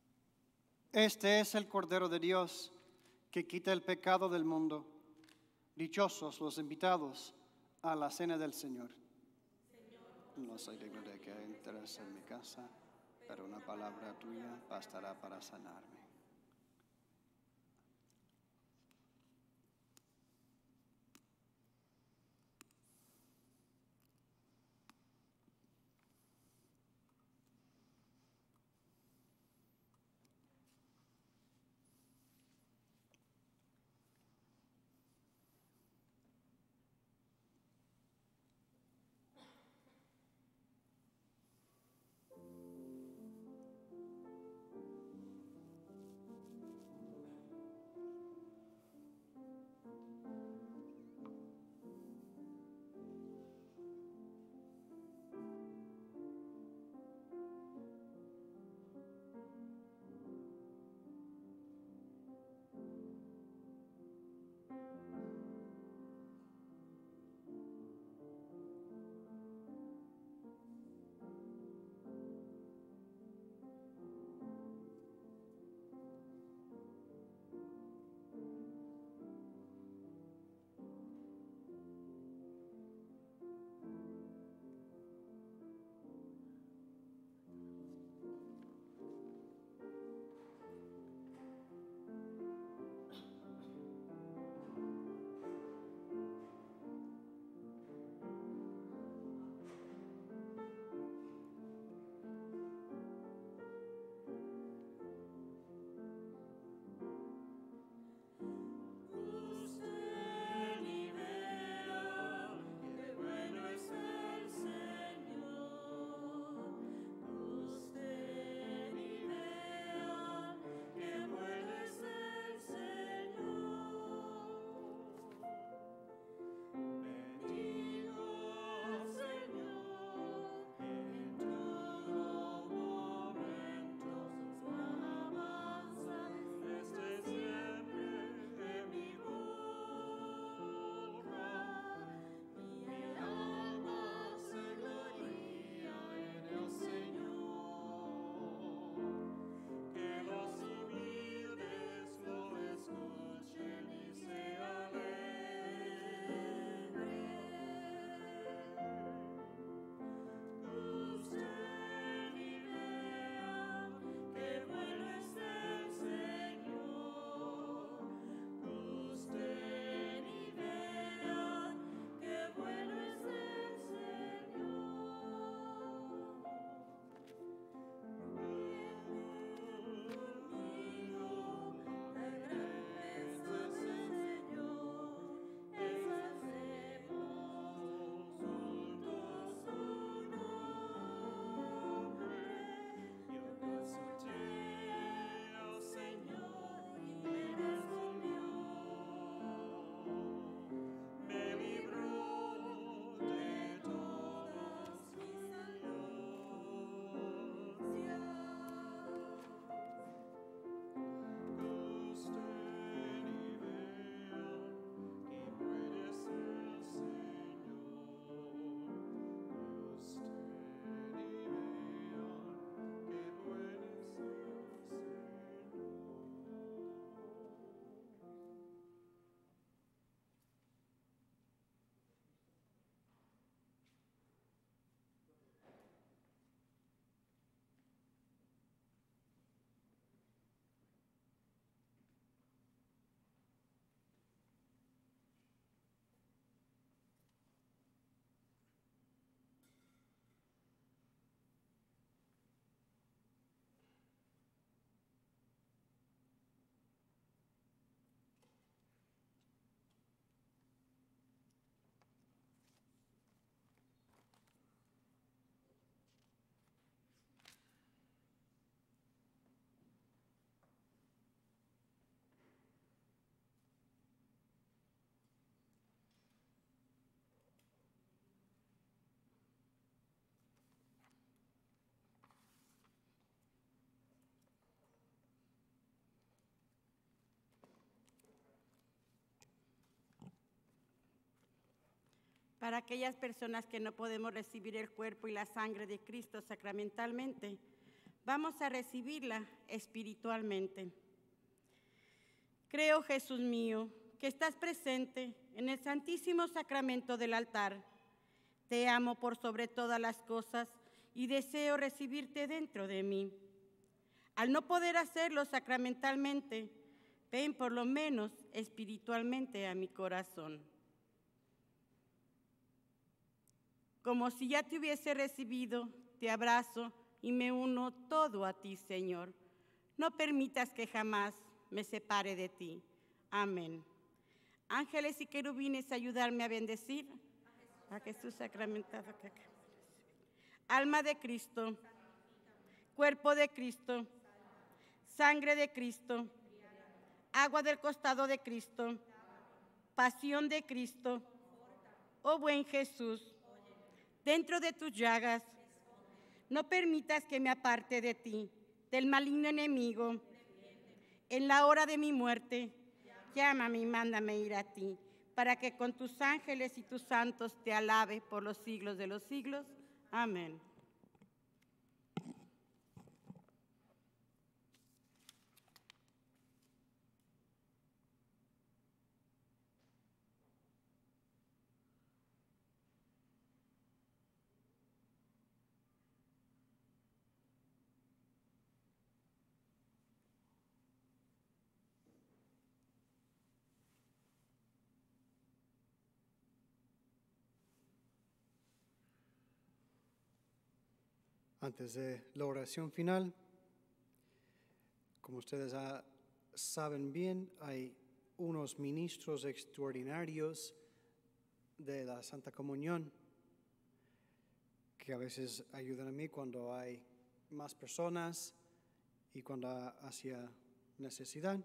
Este es el Cordero de Dios que quita el pecado del mundo. Dichosos los invitados a la cena del Señor. No soy digno de que entres en mi casa, pero una palabra tuya bastará para sanarme. Usted y vea que bueno es el Señor. Usted y vea que bueno es el Señor. Bendigo al Señor en todo momento. Su alabanza esté siempre en mi boca. Mi alma se gloria en el Señor. Que los humildes lo escuchen y se alegren. Usted y vea que bueno es el Señor. Usted y vea que bueno es el Señor. La grandeza del Señor, exaltemos juntos su nombre. Yo consulté al Señor y me respondió. Me libró de todas mis angustias. Usted y vea que puede ser el Señor. Usted y vea que puede ser el Señor. Para aquellas personas que no podemos recibir el cuerpo y la sangre de Cristo sacramentalmente, vamos a recibirla espiritualmente. Creo, Jesús mío, que estás presente en el Santísimo Sacramento del altar. Te amo por sobre todas las cosas y deseo recibirte dentro de mí. Al no poder hacerlo sacramentalmente, ven por lo menos espiritualmente a mi corazón. Como si ya te hubiese recibido, te abrazo y me uno todo a ti, Señor. No permitas que jamás me separe de ti. Amén. Ángeles y querubines, ayudarme a bendecir a Jesús sacramentado. Alma de Cristo, cuerpo de Cristo, sangre de Cristo, agua del costado de Cristo, pasión de Cristo, oh buen Jesús, dentro de tus llagas, no permitas que me aparte de ti, del maligno enemigo. En la hora de mi muerte, llámame y mándame ir a ti, para que con tus ángeles y tus santos te alabe por los siglos de los siglos. Amén. Antes de la oración final, como ustedes saben bien, hay unos ministros extraordinarios de la Santa Comunión que a veces ayudan a mí cuando hay más personas y cuando hacía necesidad.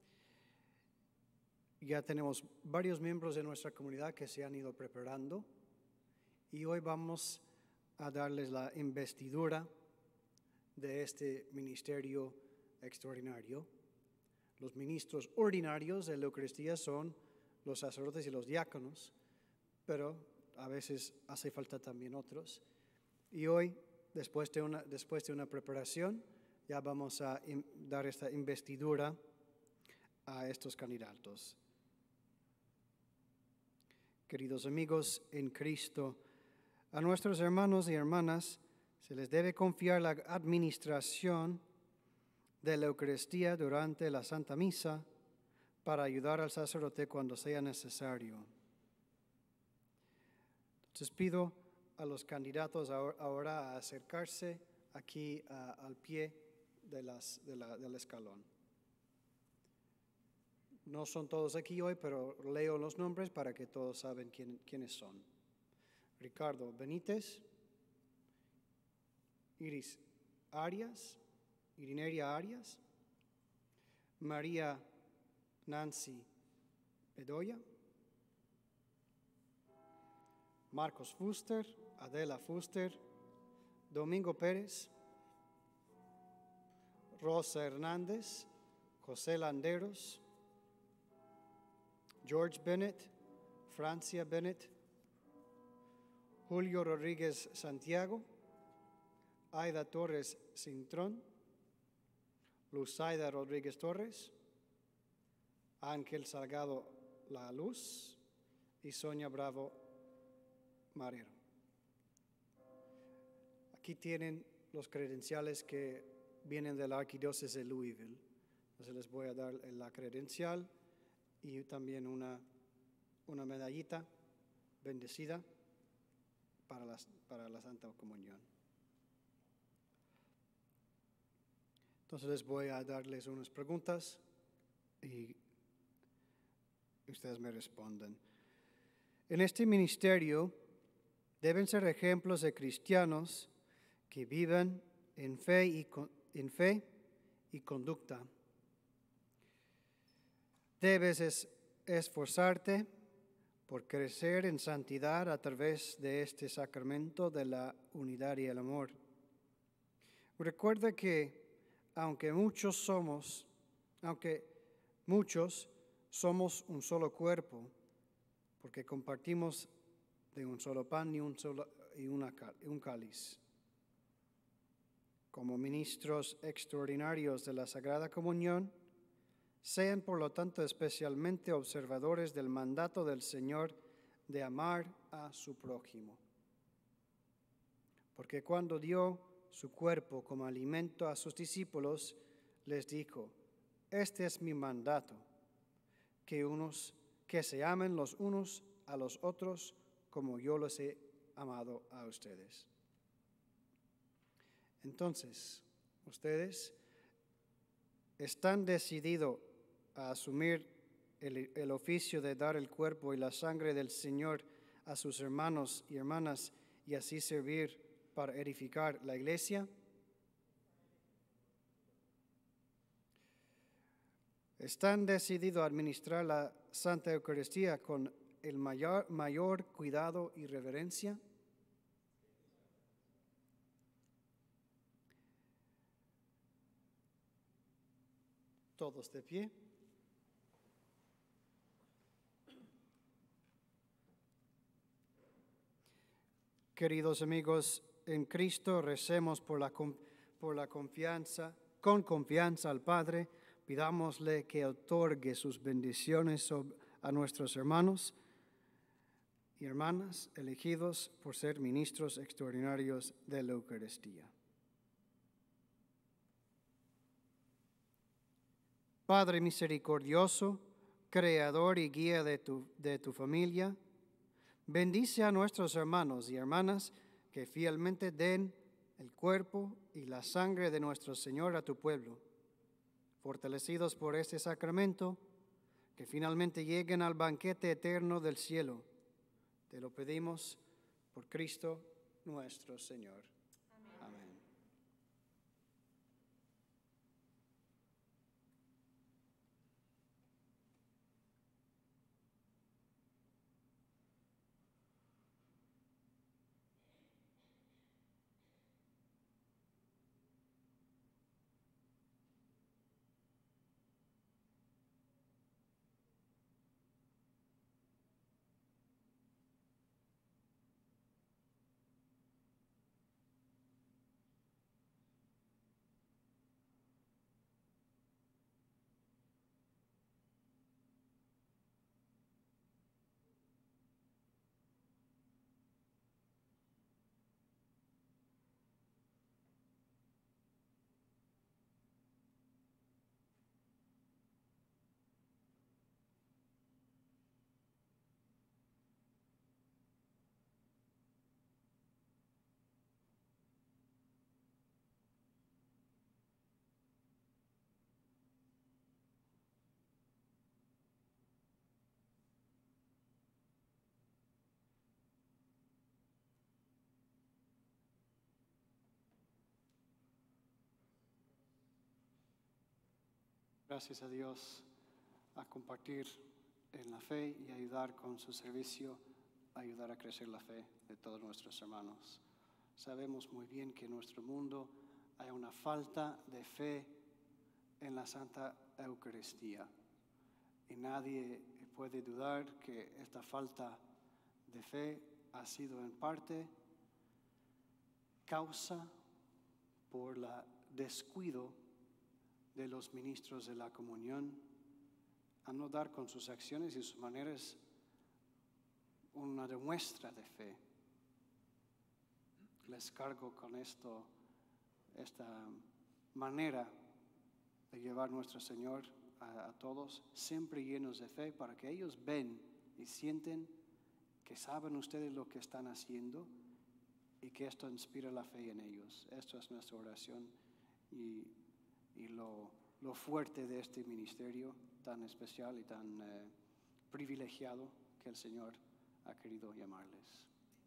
Ya tenemos varios miembros de nuestra comunidad que se han ido preparando y hoy vamos a darles la investidura de este ministerio extraordinario. Los ministros ordinarios de la Eucaristía son los sacerdotes y los diáconos, pero a veces hace falta también otros. Y hoy, después de una preparación, ya vamos a dar esta investidura a estos candidatos. Queridos amigos en Cristo, a nuestros hermanos y hermanas se les debe confiar la administración de la Eucaristía durante la Santa Misa para ayudar al sacerdote cuando sea necesario. Entonces pido a los candidatos ahora a acercarse aquí al pie del escalón. No son todos aquí hoy, pero leo los nombres para que todos saben quiénes son. Ricardo Benítez, Irineria Arias, María Nancy Bedoya, Marcos Fuster, Adela Fuster, Domingo Pérez, Rosa Hernández, José Landeros, George Bennett, Francia Bennett, Julio Rodríguez Santiago, Aida Torres Cintrón, Luzaida Rodríguez Torres, Ángel Salgado La Luz y Sonia Bravo Marero. Aquí tienen los credenciales que vienen de la Arquidiócesis de Louisville. Entonces les voy a dar la credencial y también una medallita bendecida para la Santa Comunión. Entonces les voy a darles unas preguntas y ustedes me responden. En este ministerio deben ser ejemplos de cristianos que viven en fe y conducta. Debes esforzarte por crecer en santidad a través de este sacramento de la unidad y el amor. Recuerda que aunque muchos somos un solo cuerpo, porque compartimos de un solo pan y un cáliz. Como ministros extraordinarios de la Sagrada Comunión, Sean, por lo tanto, especialmente observadores del mandato del Señor de amar a su prójimo. Porque cuando dio su cuerpo como alimento a sus discípulos, les dijo: este es mi mandato, que se amen los unos a los otros como yo los he amado a ustedes. Entonces, ustedes están decididos a asumir el oficio de dar el cuerpo y la sangre del Señor a sus hermanos y hermanas y así servir para edificar la iglesia. ¿Están decididos a administrar la Santa Eucaristía con el mayor cuidado y reverencia? Todos de pie. Queridos amigos, en Cristo recemos con confianza al Padre. Pidámosle que otorgue sus bendiciones a nuestros hermanos y hermanas elegidos por ser ministros extraordinarios de la Eucaristía. Padre misericordioso, creador y guía de tu familia, bendice a nuestros hermanos y hermanas que fielmente den el cuerpo y la sangre de nuestro Señor a tu pueblo. Fortalecidos por este sacramento, que finalmente lleguen al banquete eterno del cielo. Te lo pedimos por Cristo nuestro Señor. Amén. Gracias a Dios a compartir en la fe y ayudar con su servicio, ayudar a crecer la fe de todos nuestros hermanos. Sabemos muy bien que en nuestro mundo hay una falta de fe en la Santa Eucaristía y nadie puede dudar que esta falta de fe ha sido en parte causa por el descuido de los ministros de la comunión a no dar con sus acciones y sus maneras una demuestra de fe. Les cargo con esta manera de llevar nuestro Señor a todos, siempre llenos de fe, para que ellos ven y sienten que saben ustedes lo que están haciendo y que esto inspira la fe en ellos. Esto es nuestra oración y lo fuerte de este ministerio tan especial y tan privilegiado que el Señor ha querido llamarles.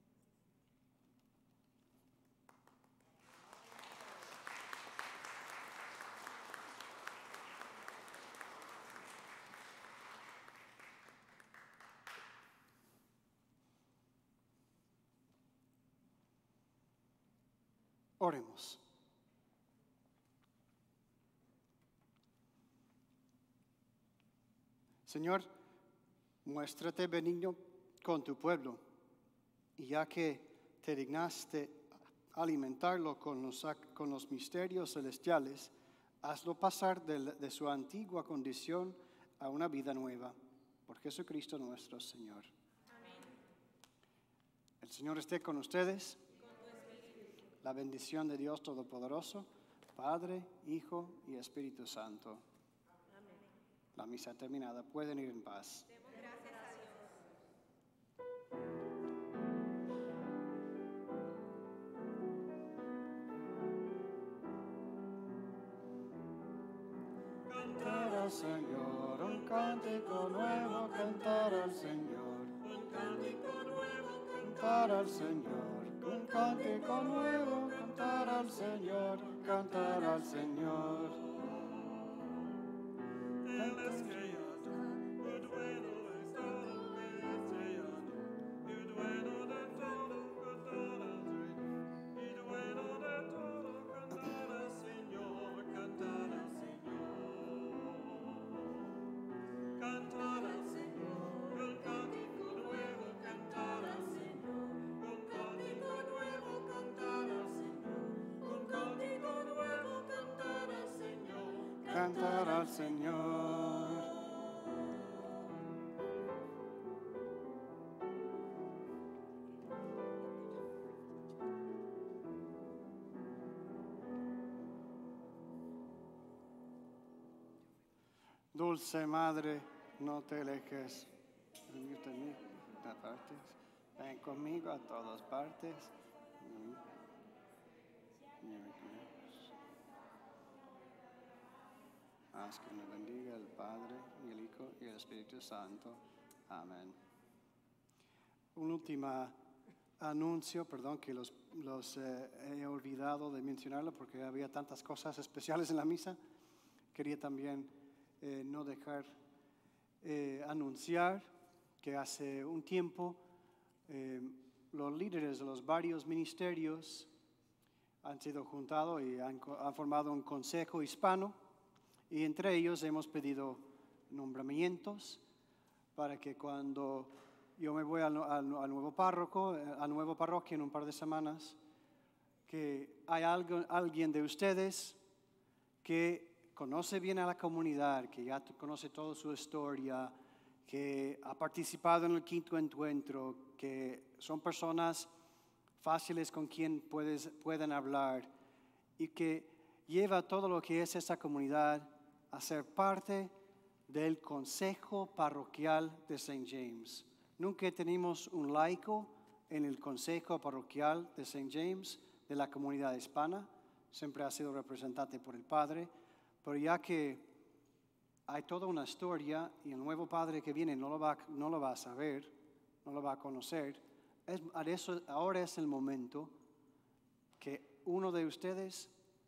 Oremos. Señor, muéstrate benigno con tu pueblo, y ya que te dignaste alimentarlo con los misterios celestiales, hazlo pasar de su antigua condición a una vida nueva. Por Jesucristo nuestro Señor. El Señor esté con ustedes. La bendición de Dios Todopoderoso, Padre, Hijo y Espíritu Santo. La misa terminada. Pueden ir en paz. Cantar al Señor, un cántico nuevo, cantar al Señor. Un cántico nuevo, cantar al Señor. Un cántico nuevo, cantar al Señor, cantar al Señor. Él es creado, el dueño es todo, Él es creado, el dueño de todo, cantar al Rey, el dueño de todo, cantar al Señor, cantar al Señor. Cantar al Señor, un cántico nuevo, cantar al Señor, un cántico nuevo, cantar al Señor, un cántico nuevo, cantar al Señor. Cantar al Señor. Dulce Madre, no te alejes de mí, a partes. Ven conmigo a todas partes. Haz que nos bendiga el Padre, y el Hijo, y el Espíritu Santo. Amén. Un último anuncio, perdón que los he olvidado de mencionarlo porque había tantas cosas especiales en la misa. Quería también no dejar anunciar que hace un tiempo los líderes de los varios ministerios han sido juntados y han formado un consejo hispano. Y entre ellos hemos pedido nombramientos para que cuando yo me voy al nuevo párroco, a nueva parroquia en un par de semanas, que hay alguien de ustedes que conoce bien a la comunidad, que ya conoce toda su historia, que ha participado en el quinto encuentro, que son personas fáciles con quien pueden hablar y que lleva todo lo que es esa comunidad a ser parte del Consejo Parroquial de St. James. Nunca tenemos un laico en el Consejo Parroquial de St. James de la comunidad hispana. Siempre ha sido representante por el padre, pero ya que hay toda una historia y el nuevo padre que viene no lo va a saber, no lo va a conocer, ahora es el momento que unos de ustedes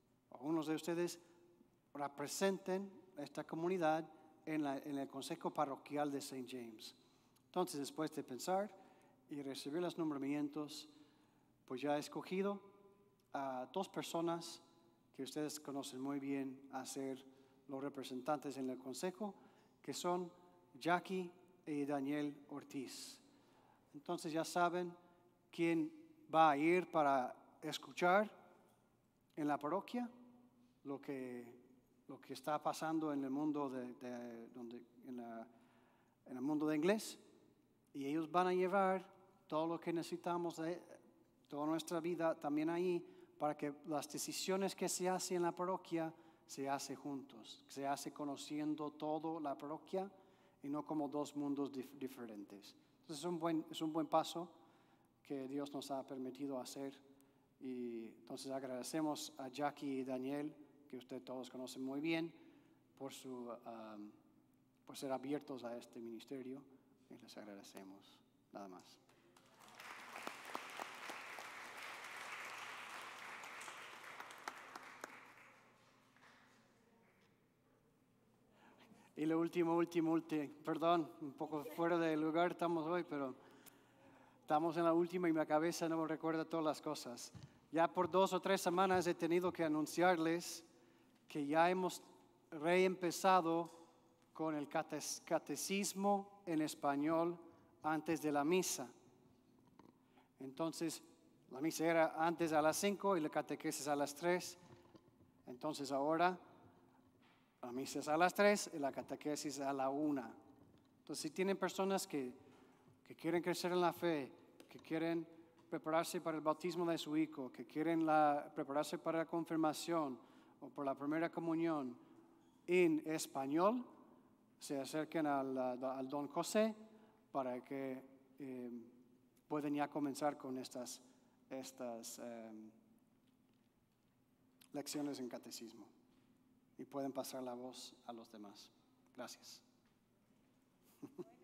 representen esta comunidad en el Consejo Parroquial de St. James. Entonces, después de pensar y recibir los nombramientos, pues ya he escogido a 2 personas que ustedes conocen muy bien a ser los representantes en el Consejo, que son Jackie y Daniel Ortiz. Entonces ya saben quién va a ir para escuchar en la parroquia lo que está pasando en el mundo en el mundo de inglés, y ellos van a llevar todo lo que necesitamos de toda nuestra vida también ahí, para que las decisiones que se hacen en la parroquia se hacen juntos, se hace conociendo toda la parroquia y no como 2 mundos diferentes. Entonces es un buen paso que Dios nos ha permitido hacer, y entonces agradecemos a Jackie y Daniel, que ustedes todos conocen muy bien, por ser abiertos a este ministerio, y les agradecemos. Nada más. Y lo último, perdón, un poco fuera de lugar estamos hoy, pero estamos en la última y mi cabeza no me recuerda todas las cosas. Ya por 2 o 3 semanas he tenido que anunciarles que ya hemos reempezado con el catecismo en español antes de la misa. Entonces, la misa era antes a las 5 y la catequesis a las 3. Entonces ahora La misa es a las 3 y la catequesis a la 1. Entonces, si tienen personas que quieren crecer en la fe, que quieren prepararse para el bautismo de su hijo, que quieren prepararse para la confirmación o por la primera comunión en español, se acerquen al Don José para que puedan ya comenzar con estas lecciones en catecismo y pueden pasar la voz a los demás. Gracias.